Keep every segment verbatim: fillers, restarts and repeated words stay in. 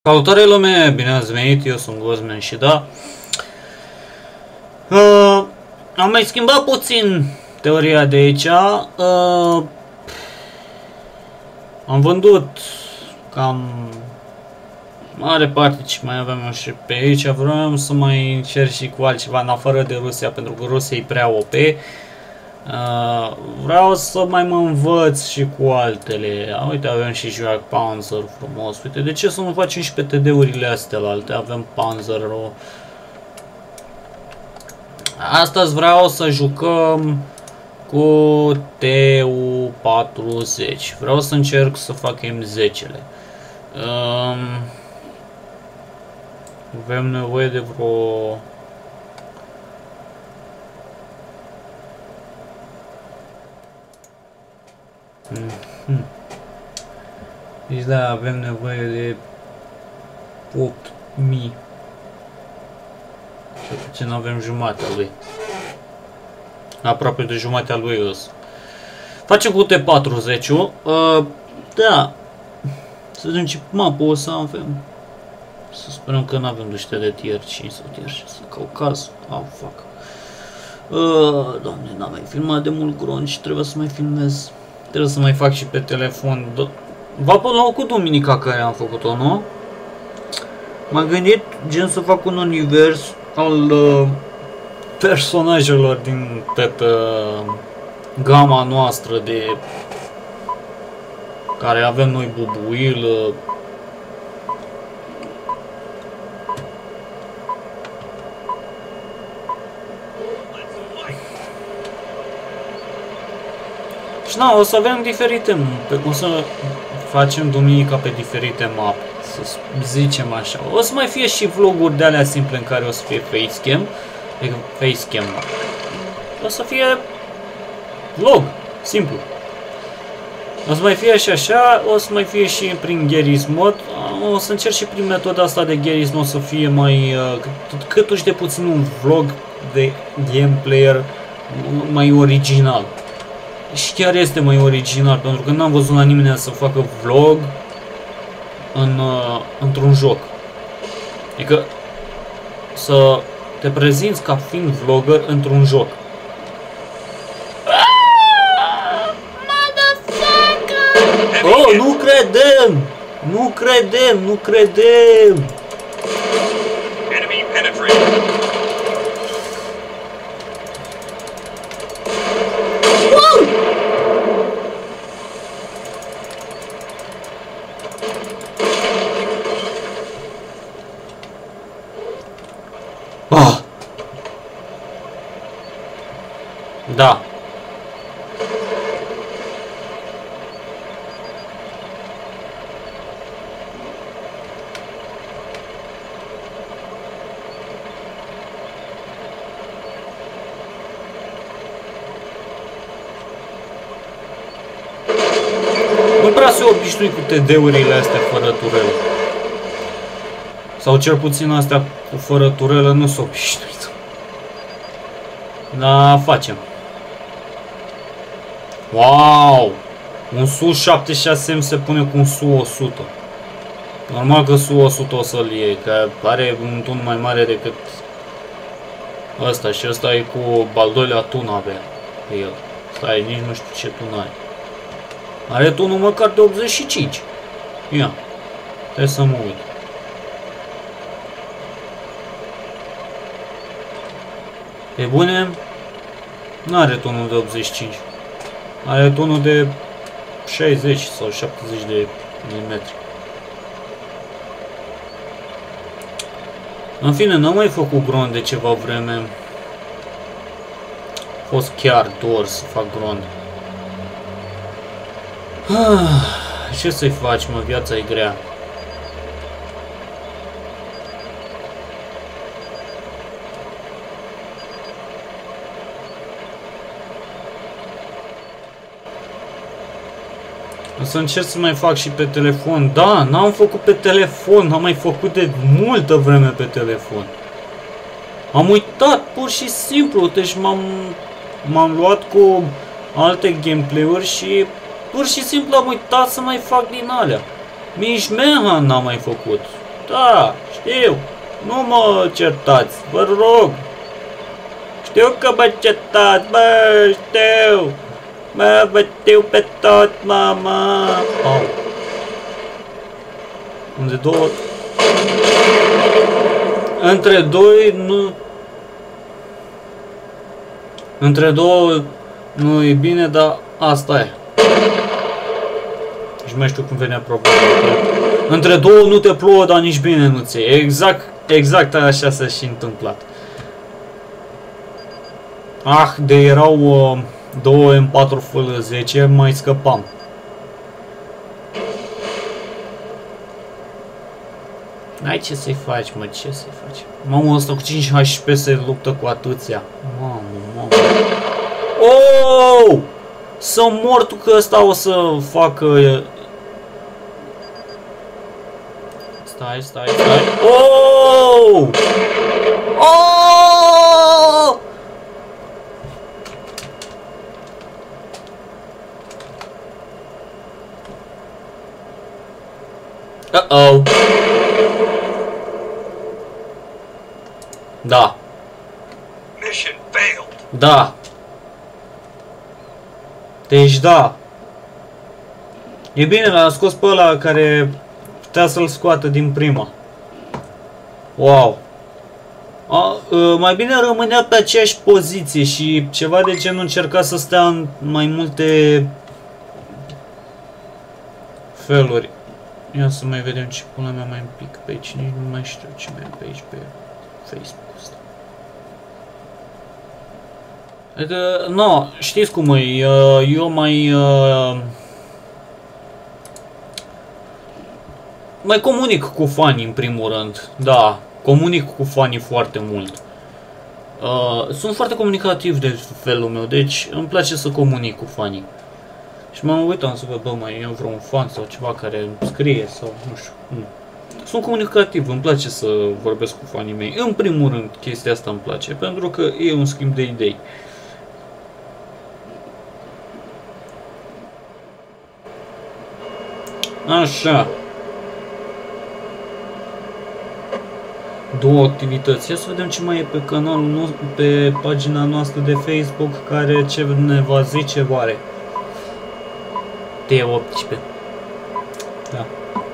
Salutare lume, bine ați venit, eu sunt Gozman și da uh, am mai schimbat puțin teoria de aici. uh, Am vândut cam mare parte ce mai aveam eu și pe aici. Vreau să mai încerc și cu altceva în afară de Rusia, pentru că Rusia e prea O P. Uh, vreau să mai mă învăț și cu altele. Uite, avem și Jagd Panzer frumos. Uite, de ce să nu facem și pe T D-urile astea la alte? Avem Panzer-ul. Astăzi vreau să jucăm cu T U patruzeci. Vreau să încerc să fac M zece-le. Um, avem nevoie de vreo... Mm-hmm. Deci da, avem nevoie de opt mii. Ce nu avem jumatea lui. Aproape de jumatea lui îs. Facem cu T patruzeci-ul. Uh, da. Să vedem ce mapă o să avem. Să sperăm că nu avem duște de tier cinci sau tier șase. Caucaz. Ah, fuck. Uh, doamne, n-am mai filmat de mult grunge și trebuie să mai filmez. Trebuie să mai fac și pe telefon. Va până la cu duminica care am făcut-o, nu? M-am gândit gen să fac un univers al uh, personajelor din toată uh, gama noastră de care avem noi, Bubuil, uh, și na, o să avem diferite, o să facem duminica pe diferite mape, să zicem așa. O să mai fie și vloguri de alea simple în care o să fie facecam, facecam. O să fie vlog, simplu. O să mai fie și așa, o să mai fie și prin Garry's Mod. O să încerc și prin metoda asta de Garry's Mod să fie mai, cât, cât uși de puțin un vlog de gameplayer mai original. Și chiar este mai original, pentru că n-am văzut la nimeni să facă vlog în, uh, într-un joc. Adică să te prezinți ca fiind vlogger într-un joc. Oh, nu credem! Nu credem! Nu credem! Ah. Da. Nu prea se obișnui cu T D-urile astea fără turelă. Sau cel puțin astea cu fără turelă nu s-o obișnuit. Da, facem. Wow! Un S U șaptezeci și șase M se pune cu un S U o sută. Normal că S U o sută o să-l iei, că are un tun mai mare decât ăsta. Și ăsta e cu al doilea tun avea pe el. Stai, nici nu știu ce tun are. Are tunul măcar de optzeci și cinci. Ia. Trebuie să mă uit. Pe bune, nu are tonul de optzeci și cinci, are tonul de șaizeci sau șaptezeci de milimetri. În fine, n-am mai făcut gron de ceva vreme. A fost chiar dor să fac gron. Ce să-i faci, mă, viața e grea. O să încerc să mai fac și pe telefon. Da, n-am făcut pe telefon, n-am mai făcut de multă vreme pe telefon. Am uitat, pur și simplu, deci m-am m-am luat cu alte gameplay-uri și pur și simplu am uitat să mai fac din alea. Nici Manhunt n-am mai făcut. Da, știu. Nu mă certați, vă rog. Știu că mă certați, bă, știu. Mă, vă știu pe tot, mama. Au. Unde două... Între doi nu... Între două nu e bine, dar asta e. Și mai știu cum venea problema. Între două nu te plouă, dar nici bine nu ți-e. Exact, exact așa s-a și întâmplat. Ah, de erau uh, două M patru F L zece, mai scăpam. N-ai ce să-i faci, mă, ce să-i faci? Mamă, ăsta cu cinci H P se luptă cu atâția. Mamă, mamă. Oh! Să mor tu că ăsta o să facă... Stai, stai, stai. Oh! Oh! Uh-oh. Da. Mission failed. Da. Deci da. E bine, l-a scos pe ăla care putea să-l scoată din prima. Wow. A, mai bine rămânea pe aceeași poziție și ceva de genul încerca să stea în mai multe feluri. Ia să mai vedem ce pula mea mai un pic pe aici. Nici nu mai știu ce mai am pe aici pe Facebook ăsta. Adică, nu, știți cum e, eu mai... Mai comunic cu fanii în primul rând, da, comunic cu fanii foarte mult. Sunt foarte comunicativ de felul meu, deci îmi place să comunic cu fanii. Și m-am uitat să văd, bă, mai e vreun fan sau ceva care îmi scrie sau nu știu. Nu. Sunt comunicativ, îmi place să vorbesc cu fanii mei. În primul rând, chestia asta îmi place, pentru că e un schimb de idei. Așa. Două activități. Ia să vedem ce mai e pe canalul nostru, pe pagina noastră de Facebook, care ce ne va zice oare. T optsprezece. Da.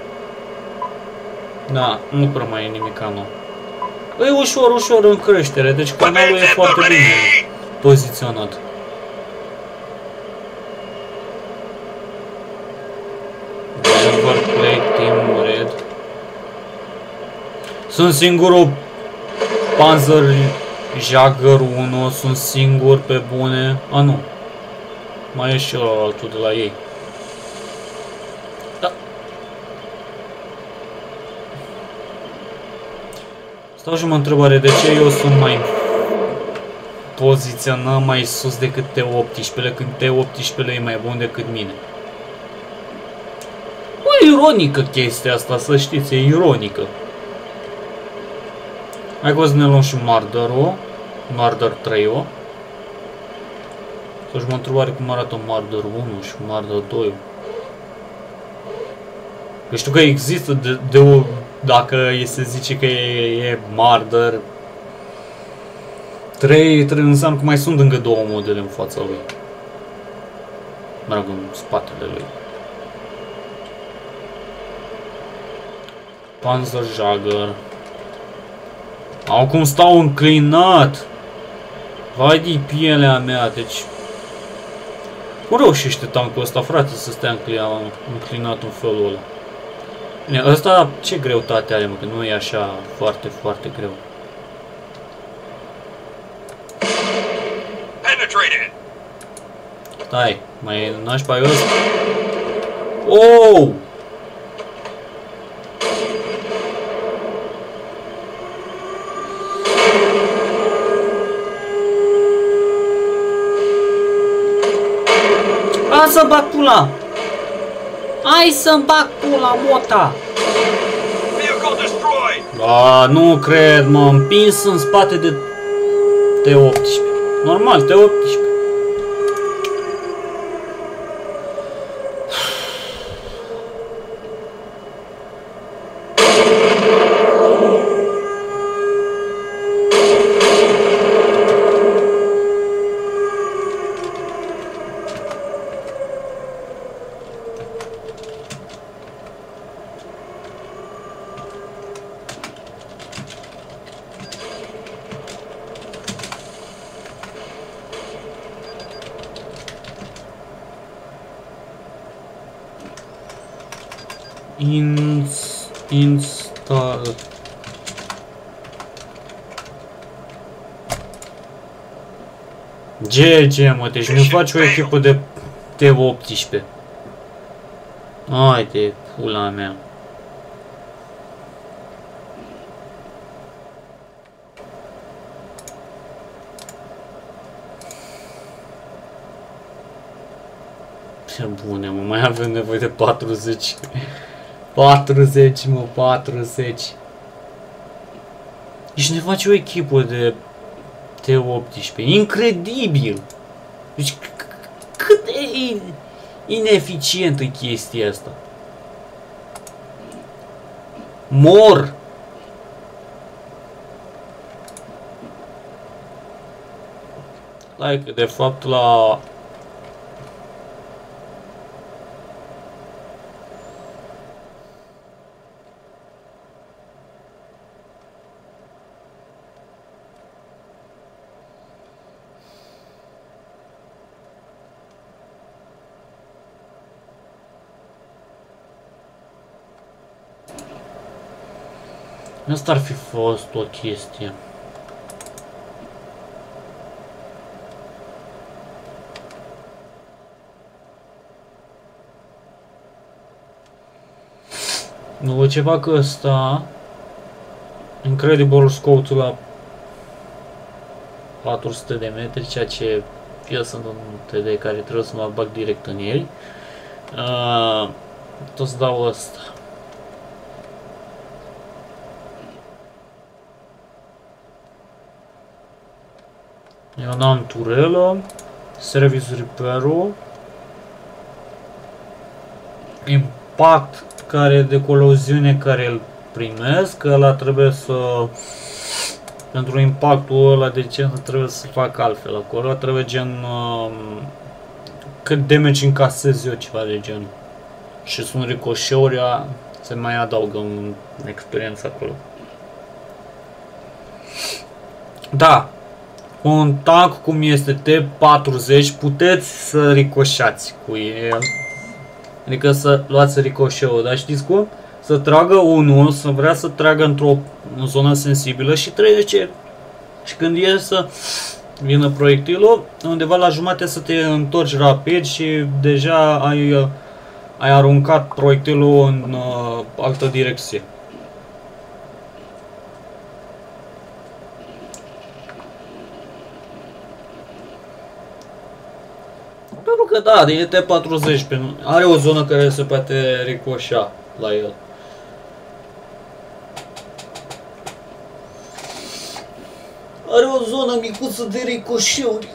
Da, nu prea mai e nimic nou. E ușor, ușor în creștere, deci canalul e foarte bine poziționat. Play Team Red. Sunt singurul Panzer Jagger unu, sunt singur pe bune. A, nu. Mai e și altul de la ei. Da. Stau și mă întrebare de ce eu sunt mai poziționat mai sus decât T optsprezece, când T optsprezece e mai bun decât mine. O ironică chestia asta, să știți, e ironică. Hai că o să ne luăm și Mardărul, Mardăr trei-ul. Să-și mă întrebare cum arată Mardăr unu și Mardăr doi. Eu știu că există de, de o, dacă e să zice că e, e Mardăr trei, trei înseamnă că mai sunt încă două modele în fața lui. Mă rog, în spatele lui. Panzer Jagger. Au cum stau înclinat. Vai de pielea mea, deci... Cum reușește tancul ăsta, frate, să stea înclinat în felul ăla? Bine, ăsta ce greutate are, mă, că nu e așa foarte, foarte greu. Stai, mai e nașpa ăsta? Oh! Hai să-mi bag pula! Hai să-mi bag pula, mota! A, nu cred, m-am împins în spate de T optsprezece. Normal, T optsprezece. Ins install. G G, mă, deci nu faci o echipă de T optsprezece. Hai de pula mea. Ce bune, mă, mai avem nevoie de patruzeci. patruzeci, mă, patruzeci. Deci ne face o echipă de T optsprezece. Incredibil! Deci cât de ineficientă e chestia asta. Mor! Like, de fapt, la... Asta ar fi fost o chestie. Nu, ce fac ăsta? Incredible scout la patru sute de metri, ceea ce fie sunt un T D care trebuie să mă bag direct în el. Uh, tot să dau ăsta. Eu n-am turelă, service repair-ul, impact care de coloziune care îl primesc, că ăla trebuie să, pentru impactul ăla de gen trebuie să fac altfel acolo, trebuie gen cât damage încasez eu, ceva de gen. Și sunt ricoșeuri, se mai adaugă în experiență acolo. Da. Cu un tank cum este T patruzeci puteți să ricoșați cu el. Adică să luați ricoșeul, dar știți cum? Să tragă unul, să vrea să tragă într-o zonă sensibilă și trece. Și când e să vină proiectilul, undeva la jumate să te întorci rapid și deja ai, ai aruncat proiectilul în uh, altă direcție. Pentru că da, din T patruzeci are o zonă care se poate ricoșa la el. Are o zonă micuță de ricoșeuri.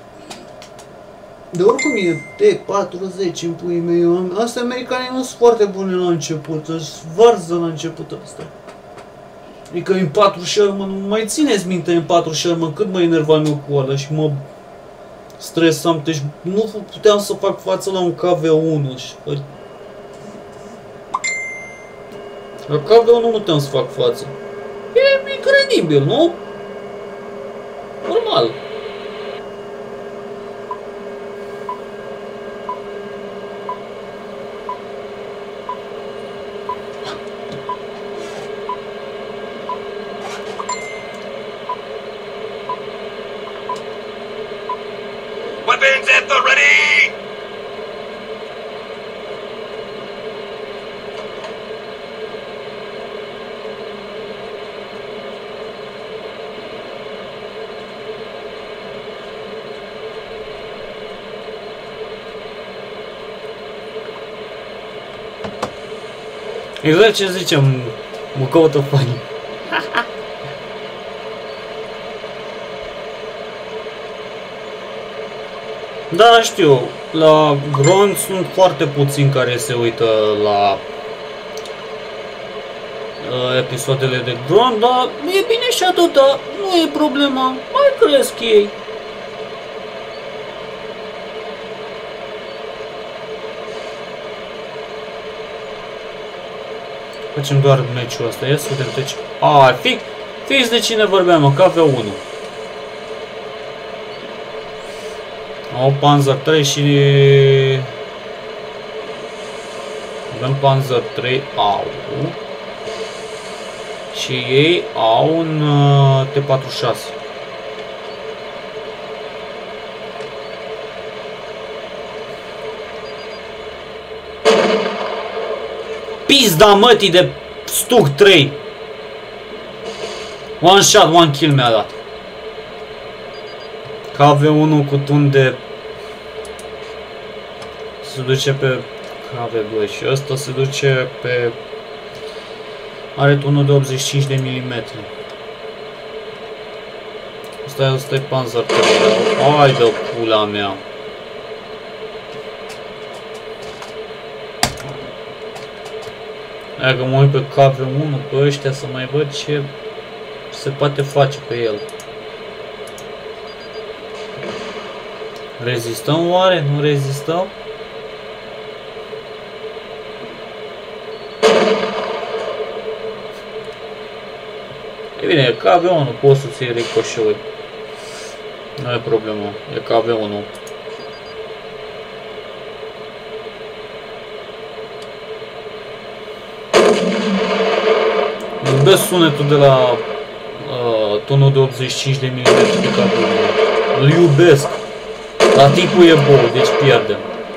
De oricum e T patruzeci în puii mei. Astea americanii nu sunt foarte bune la început. Își varză la început asta. Adică în patru Sherman, mai țineți minte în patru Sherman cât mă enervam eu cu ăla și mă stresam, deci nu puteam să fac față la un K V unu. La K V unu nu puteam să fac față. E incredibil, nu? Normal. Weapons at the ready! Exact ce zicem, mă caută fani. Da, știu, la Gron sunt foarte puțini care se uită la uh, episoadele de Gron, dar e bine și atâta, nu e problema, mai cresc ei. Facem doar meciul ăsta, ia să vedem, deci, a, fix, fix de cine vorbeam, K V unu. Au Panzer trei și avem Panzer trei au. Și ei au un uh, T patruzeci și șase. Pizda mătii de Stug trei. One shot, one kill mi-a dat. K V unu cu tun de... Se duce pe K V doi și ăsta se duce pe... Are tunul de optzeci și cinci de milimetri. Asta, asta e Panzer trei. Hai de pula mea. Hai că mă uit pe K V unu, pe ăștia, să mai văd ce se poate face pe el. Rezistăm oare? Nu rezistăm? E bine, e K V unu, poți să-ți iei ricoșeuri. Nu e problemă, e K V unu. Iubesc sunetul de la uh, tunul de optzeci și cinci de milimetri de K V unu. Îl iubesc. Dar tipul e bou, deci pierdem.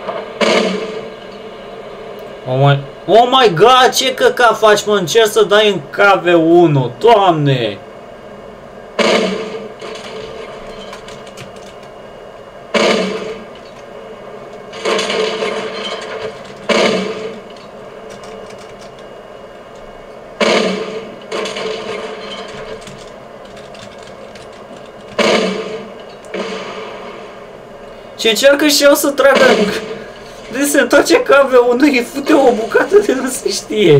Oh my, oh my god, ce căcat faci, mă? Încerc să dai în K V unu, Doamne! Și încearcă și eu să tragă. De se întoarce K V unu, îi fute o bucată de nu se știe.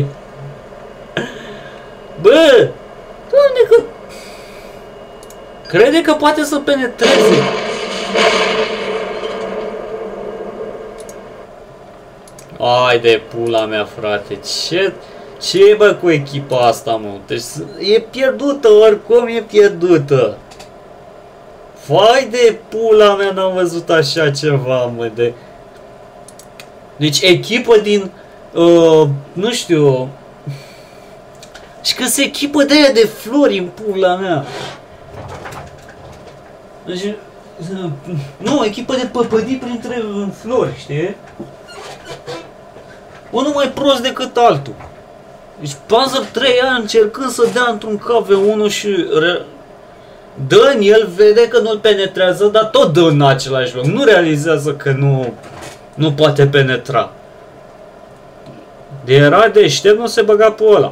Bă! Doamne că... Crede că poate să penetreze. Ai de pula mea, frate. Ce... Ce bă cu echipa asta, mă? Deci e pierdută, oricum e pierdută. Vai de pula mea, n-am văzut așa ceva, mă, de... Deci echipă din... Uh, nu știu... Și că se echipă de aia de flori în pula mea. Deci... Nu, echipă de păpădii printre flori, știi? Unul mai prost decât altul. Deci Panzer trei ani încercând să dea într-un K V unu și... Re... Dă în el, vede că nu-l penetrează, dar tot dă în același loc. Nu realizează că nu, nu poate penetra. De era deștept, nu se băga pe ăla.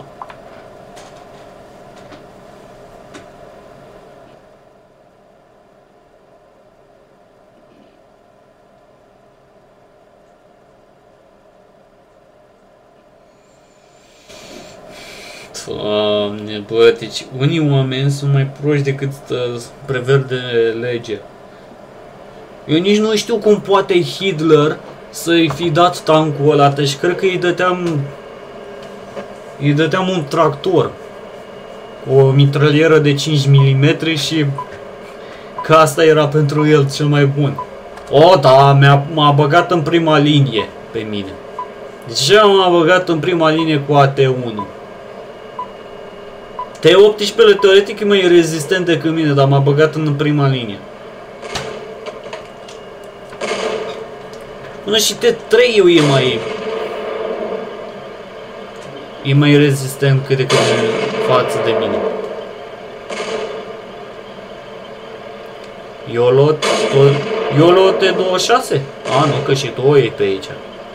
Doamne, bă, deci unii oameni sunt mai proști decât uh, prevede lege. Eu nici nu știu cum poate Hitler să-i fi dat tancul ăla, deci cred că îi dăteam, îi dăteam un tractor cu o mitralieră de cinci milimetri și că asta era pentru el cel mai bun. O, da, m-a băgat în prima linie pe mine. De ce m-a băgat în prima linie cu A T unu? T optsprezece teoretic e mai rezistent decât mine, dar m-a băgat în prima linie. Până și T trei e mai... E mai rezistent cât de cât față de mine. YOLO... YOLO T douăzeci și șase? A, nu, că și tu e pe aici.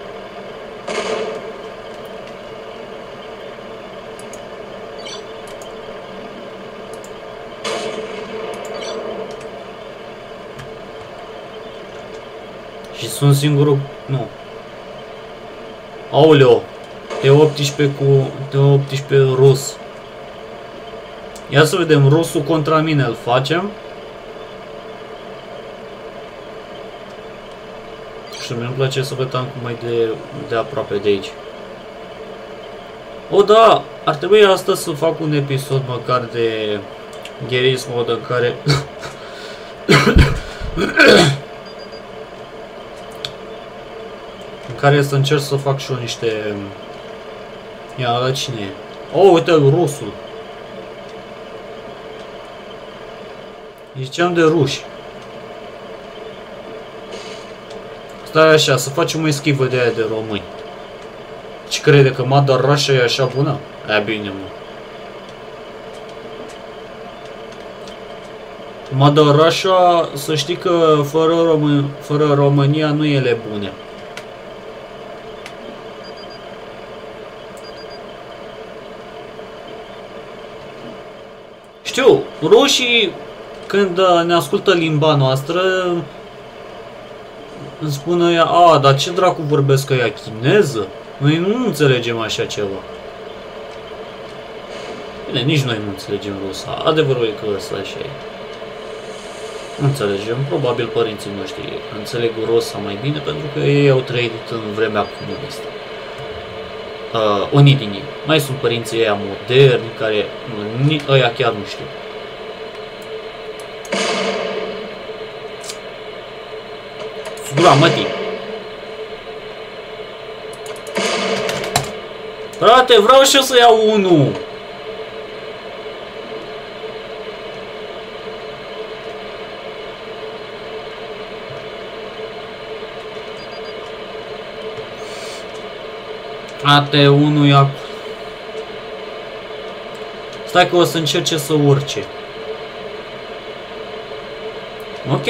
Și sunt singurul... Nu. Aoleo. T optsprezece cu... T optsprezece rus. Ia să vedem. Rusul contra mine îl facem. Și mi-mi place să văd tancul mai de, de aproape de aici. O, da! Ar trebui astăzi să fac un episod măcar de Garry's Mod în care... în care să încerc să fac și eu niște Ia, la cine e? Oh, uite-l, rusul. Ziceam de ruși. Stai așa, să facem o eschivă de aia de români. Ce crede că Mother Russia e așa bună? Aia bine, mă. Mother Russia, să știi că fără, Român fără România nu e ele bune. Știu, rușii, când ne ascultă limba noastră, îmi spune ea, a, dar ce dracu vorbesc ăia, chineză? Noi nu înțelegem așa ceva. Bine, nici noi nu înțelegem rusa. Adevărul e că ăsta așa e. Nu înțelegem, probabil părinții noștri înțeleg rusa mai bine pentru că ei au trăit în vremea comunistă. Uh, unii din ei. Mai sunt părinții ăia moderni care ăia chiar nu știu. Gura, mătii. Frate, vreau și eu să iau unul. Frate, unul ia. Stai că o să încerce să urce. Ok.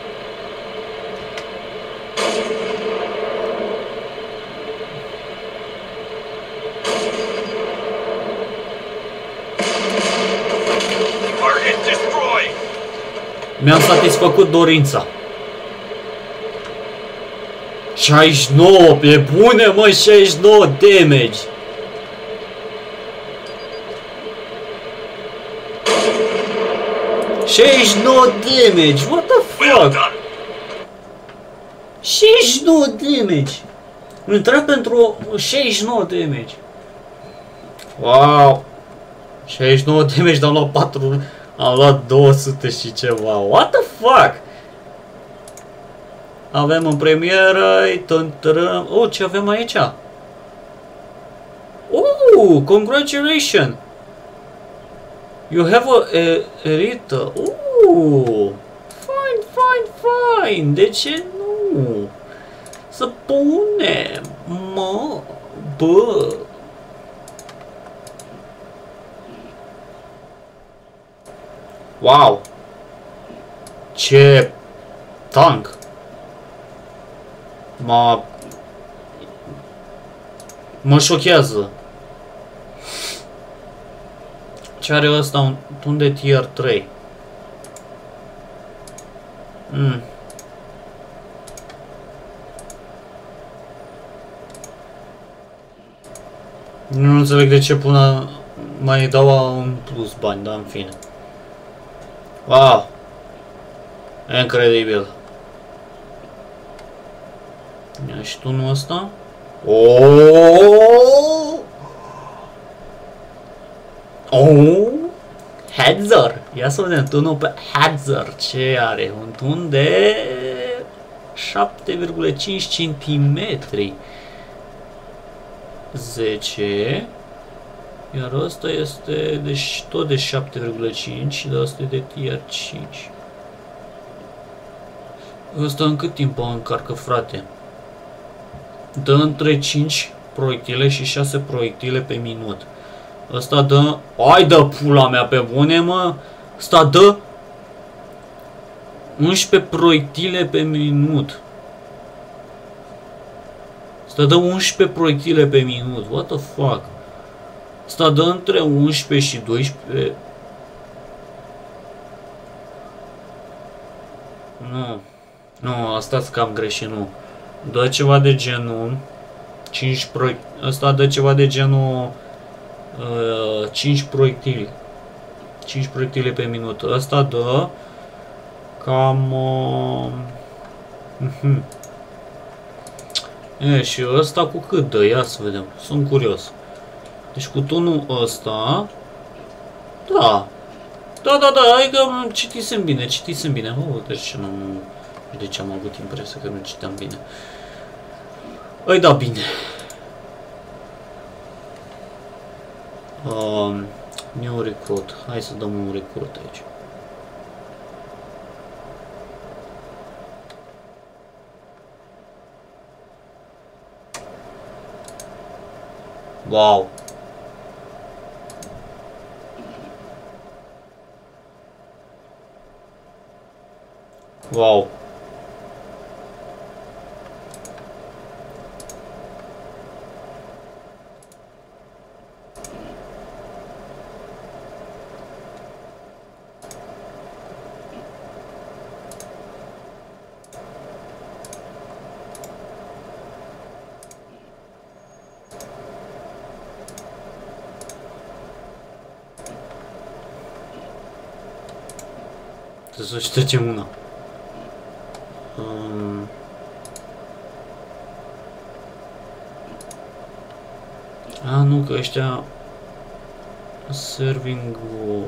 Mi-am satisfăcut dorința. șaizeci și nouă, pe bune, mă, șaizeci și nouă damage. șaizeci și nouă damage, what the fuck? șaizeci și nouă damage. Îmi intră pentru șaizeci și nouă damage. Wow. șaizeci și nouă damage, dar am luat patru. Am luat două sute și ceva. What the fuck? Avem în premieră. Oh, ce avem aici? Oh, congratulations! You have a Erita. Oh, fine, fine, fine. De ce nu? Să punem. Mă, bă. Wow! Ce tank! Mă... Mă șochează. Ce are ăsta? Un, un de tier trei. Mm. Nu înțeleg de ce până mai dau un plus bani, dar în fine. Wow! Incredibil! Ia și tunul ăsta. Oh! Oh! Hadzer! Ia să vedem tunul pe Hadzer. Ce are? Un tun de șapte virgulă cinci centimetri. zece. Iar ăsta este deci tot de șapte virgulă cinci, dar ăsta e de tier cinci. Ăsta în cât timp o încarcă, frate? Dă între cinci proiectile și șase proiectile pe minut. Ăsta dă... Ai dă pula mea, pe bune, mă! Ăsta dă unsprezece proiectile pe minut. Ăsta dă unsprezece proiectile pe minut. What the fuck? Ăsta dă între unsprezece și doisprezece. Nu. Nu, asta-s cam greșit, nu. Dă ceva de genul cinci proiect... Ăsta dă ceva de genul uh, cinci proiectile. cinci proiectile pe minut. Ăsta dă cam uh, uh-huh. E, și ăsta cu cât dă? Ia să vedem. Sunt curios. Deci cu tunul ăsta. Da. Da, da, da, hai că citisem bine, citisem bine. Oh, deci nu... De ce am avut impresia că nu citeam bine. Îi da bine. Um, new recruit. Hai să dăm un recruit aici. Wow. Wow. Trebuie să ștergem una. Um. A, nu, că ăștia serving-ul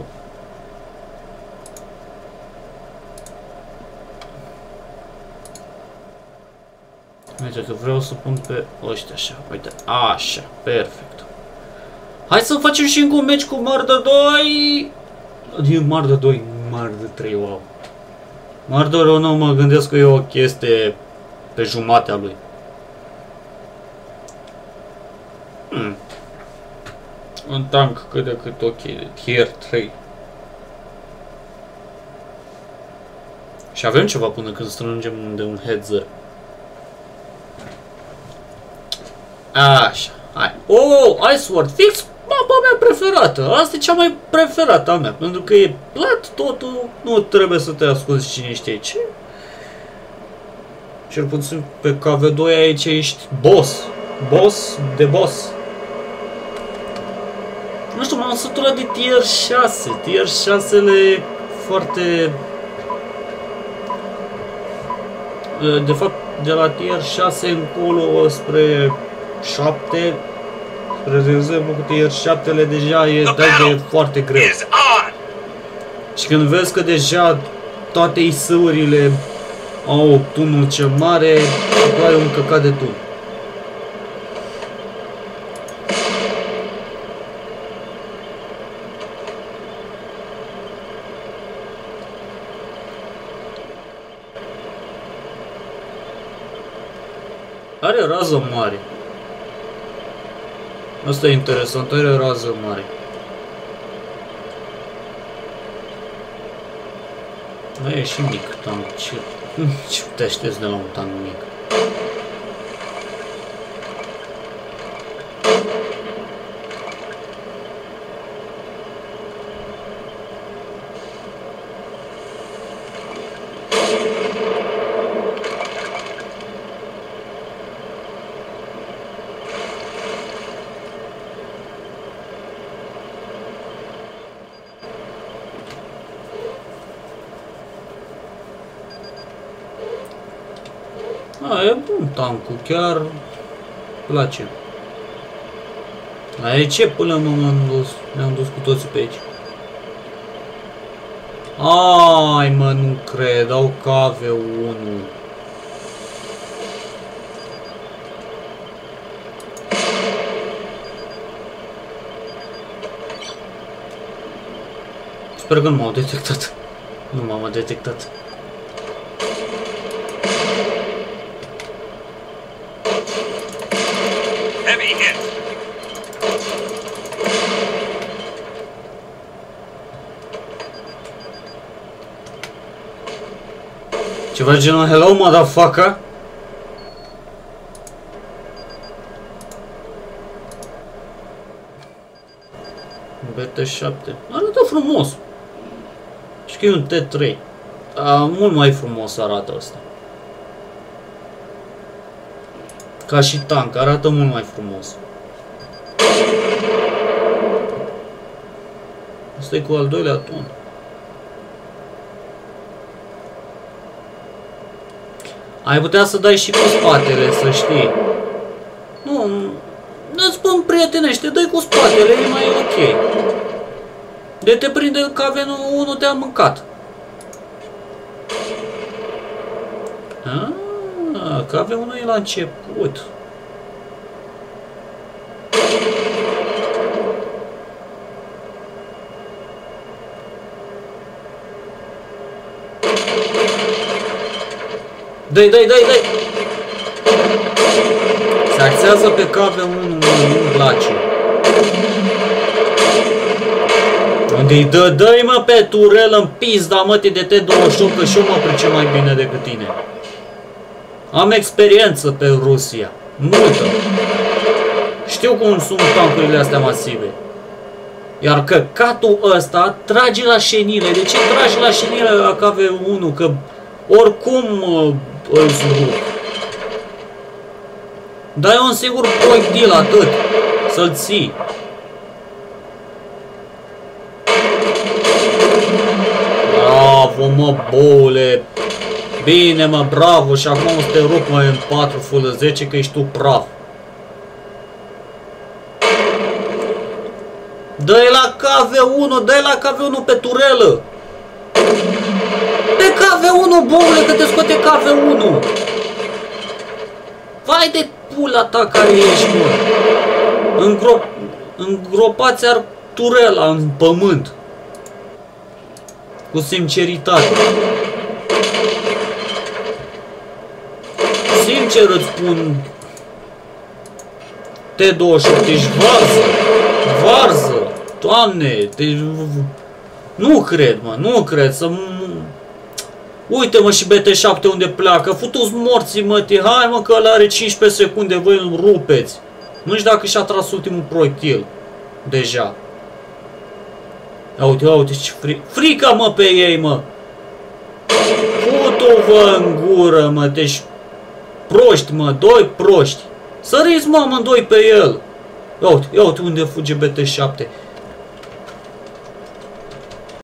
uite că vreau să pun pe ăștia așa, uite, așa, perfect. Hai să facem și încă un meci cu Murder doi. E Murder doi, Murder trei, wow. Murder unu mă gândesc că e o chestie pe jumatea lui. Hmm. Un tank cât de cât ok, tier trei. Și avem ceva până când strângem de un headzer. Așa, hai. Oh, Ice Sword, fix mapa mea preferată. Asta e cea mai preferată a mea, pentru că e plat totul, nu trebuie să te asculti cine știe ce. Cel puțin pe K V doi aici ești boss. Boss de boss. Nu știu, m-am săturat de tier șase. Tier șase-le foarte... De fapt, de la tier șase încolo spre șapte, spre de exemplu cu tier șapte-le deja e de foarte greu. Și când vezi că deja toate I S-urile au tunul cel mare, tu ai un căcat de tun. Are rază mare. Asta e interesant, are rază mare. Nu e și mic tank. Ce, ce te aștepți de la un tank mic? A, e bun tankul, chiar place. Dar e ce până m-am dus, ne-am dus cu toții pe aici. Ai mă, nu cred, au K V unu. Sper că nu m-au detectat. Nu m-am detectat. Ceva genul hello motherfucker. B T șapte. Arată frumos. Și că e un T trei. A, mult mai frumos arată asta. Ca și tank, arată mult mai frumos. Asta e cu al doilea ton. Ai putea să dai și cu spatele, să știi. Nu, nu-ți spun prietenește, dai cu spatele, e mai ok. De te prinde K V unu te-a mâncat. Ah, K V unu e la început. Dă-i, dă-i, dă-i, dă-i! Se axează pe K V unu, nu-mi place. Unde-i dă, dă-i mă pe turel în pizda mătii de T douăzeci și opt, că și eu mă pricep mai bine decât tine. Am experiență pe Rusia. Multă. Știu cum sunt tancurile astea masive. Iar căcatul ăsta trage la șenile. De ce tragi la șenile la K V unu? Că oricum îl zrup. Dai un singur proiectil, atât. Să-l ții. Bravo, mă, boule. Bine, mă, bravo. Și acum o să te rup mai în patru fulă zece, că ești tu praf. Dă-i la K V unu, dă-i la K V unu pe turelă. Pe K V unu, boule, că te scoate K V unu. Vai de pula ta care ești, mă. Îngrop... Îngropați-ar turela în pământ. Cu sinceritate. Sincer îți spun, T douăzeci și opt, ești varză. Varză. Doamne, deci... Nu cred, mă, nu cred să... Uite, mă, și B T șapte unde pleacă. Futu-ți morții, mă, ti. Hai, mă, că ăla are cincisprezece secunde, voi îl rupeți. Nu știu dacă și-a tras ultimul proiectil. Deja. Ia uite, ia uite ce fri... frică, mă, pe ei, mă. Futu-vă în gură, mă, deci... Proști, mă, doi proști. Săriți, mă, amândoi pe el. Ia uite, ia uite unde fuge B T șapte.